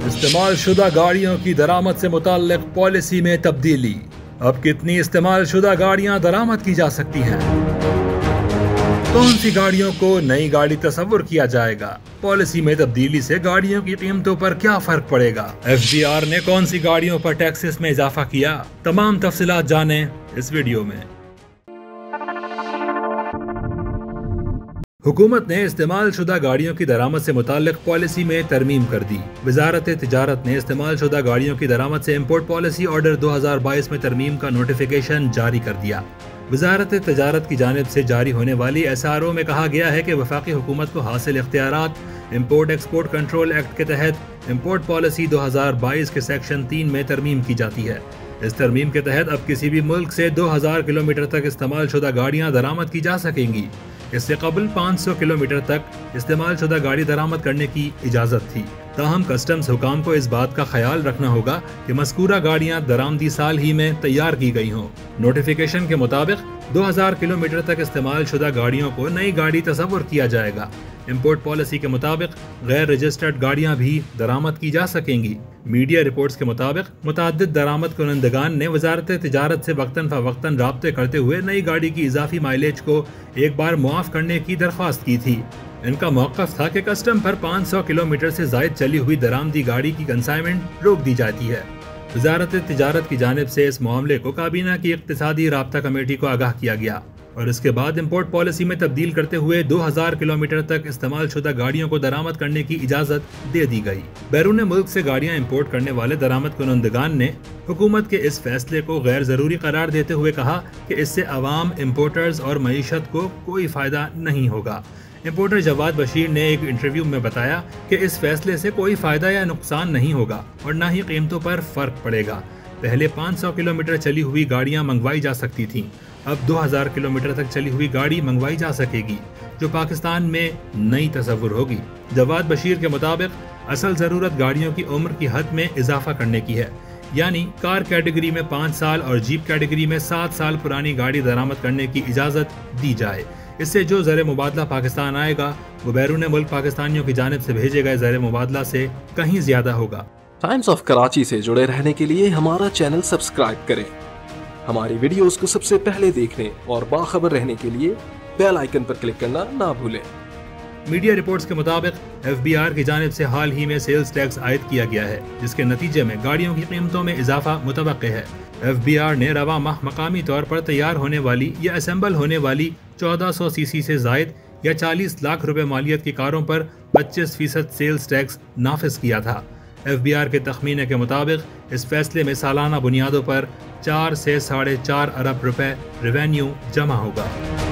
इस्तेमाल शुदा गाड़ियों की दरामद से मुताल्लिक पॉलिसी में तब्दीली। अब कितनी इस्तेमाल शुदा गाड़ियां दरामद की जा सकती हैं? कौन सी गाड़ियों को नई गाड़ी तस्वुर किया जाएगा? पॉलिसी में तब्दीली से गाड़ियों की कीमतों पर क्या फर्क पड़ेगा? FBR ने कौन सी गाड़ियों पर टैक्सेस में इजाफा किया? तमाम तफसीलात जानें इस वीडियो में। हुकूमत ने इस्तेमाल शुदा गाड़ियों की दरामद से मुताल्लिक पॉलिसी में तरमीम कर दी। वजारत तिजारत ने इस्तेमाल शुदा गाड़ियों की दरामद से इम्पोर्ट पॉलिसी ऑर्डर 2022 में तरमीम का नोटिफिकेशन जारी कर दिया। वजारत तिजारत की जानिब से जारी होने वाली SRO में कहा गया है कि वफाकी हुकूमत को हासिल इख्तियारात इम्पोर्ट एक्सपोर्ट कंट्रोल एक्ट के तहत इम्पोर्ट पॉलिसी 2022 के सेक्शन 3 में तरमीम की जाती है। इस तरमीम के तहत अब किसी भी मुल्क से 2000 किलोमीटर तक इस्तेमाल शुदा गाड़ियाँ दरामद की जा सकेंगी। इससे कबल 500 किलोमीटर तक इस्तेमाल शुदा गाड़ी दरामद करने की इजाज़त थी। ताहम कस्टम्स हुकाम को इस बात का ख्याल रखना होगा कि मज़कूरा गाड़ियाँ दरामदी साल ही में तैयार की गई हों। नोटिफिकेशन के मुताबिक 2000 किलोमीटर तक इस्तेमाल शुदा गाड़ियों को नई गाड़ी तस्वुर किया जाएगा। इम्पोर्ट पॉलिसी के मुताबिक गैर रजिस्टर्ड गाड़ियाँ भी दरामद की जा सकेंगी। मीडिया रिपोर्ट्स के मुताबिक मुतअद्दिद दरामद कुनंदगान ने वजारत तिजारत से वक्तन फ़वक्तन राब्ते करते हुए नई गाड़ी की इजाफी माइलेज को एक बार मुआफ़ करने की दरख्वास्त की थी। इनका मौक़िफ़ था कि कस्टम पर 500 किलोमीटर से ज़ायद चली हुई दरामदी गाड़ी की कंसाइनमेंट रोक दी जाती है। वजारत तिजारत की जानिब से इस मामले को काबीना की इक़्तिसादी राब्ता कमेटी को आगाह किया गया और इसके बाद इम्पोर्ट पॉलिसी में तब्दील करते हुए 2000 किलोमीटर तक इस्तेमाल शुदा गाड़ियों को दरामद करने की इजाज़त दे दी गई। बैरून मुल्क से गाड़ियाँ इम्पोर्ट करने वाले दरामद कुनंदगान ने हुकूमत के इस फैसले को गैर ज़रूरी करार देते हुए कहा कि इससे अवाम, इम्पोर्टर्स और मईशत को कोई फ़ायदा नहीं होगा। इम्पोर्टर जवाद बशीर ने एक इंटरव्यू में बताया कि इस फैसले से कोई फ़ायदा या नुकसान नहीं होगा और न ही कीमतों पर फ़र्क पड़ेगा। पहले 500 किलोमीटर चली हुई गाड़ियाँ मंगवाई जा सकती थीं, अब 2000 किलोमीटर तक चली हुई गाड़ी मंगवाई जा सकेगी, जो पाकिस्तान में नई तस्वुर होगी। जवाद बशीर के मुताबिक असल ज़रूरत गाड़ियों की उम्र की हद में इजाफा करने की है, यानी कार कैटेगरी में 5 साल और जीप कैटेगरी में 7 साल पुरानी गाड़ी दरामद करने की इजाज़त दी जाए। इससे जो ज़र मुबादला पाकिस्तान आएगा वो बैरून मुल्क पाकिस्तानियों की जानिब से भेजे गए ज़र मुबादला से कहीं ज़्यादा होगा। टाइम्स ऑफ कराची से जुड़े रहने के लिए हमारा चैनल सब्सक्राइब करें। हमारी वीडियोस को सबसे पहले देखने और बाखबर रहने के लिए बेल आइकन पर क्लिक करना ना भूलें। मीडिया रिपोर्ट्स के मुताबिक FBR की जानिब से हाल ही में सेल्स टैक्स आयद किया गया है, जिसके नतीजे में गाड़ियों की कीमतों में इजाफा मुतवक्के है। FBR ने रवा माह मकामी तौर पर तैयार होने वाली या असेंबल होने वाली 1400 सीसी से जायद या 40 लाख रुपए मालियत की कारों पर 25% सेल्स टैक्स नाफिज किया था। FBR के तखमीने के मुताबिक इस फैसले में सालाना बुनियादों पर 4 से 4.5 अरब रुपए रेवेन्यू जमा होगा।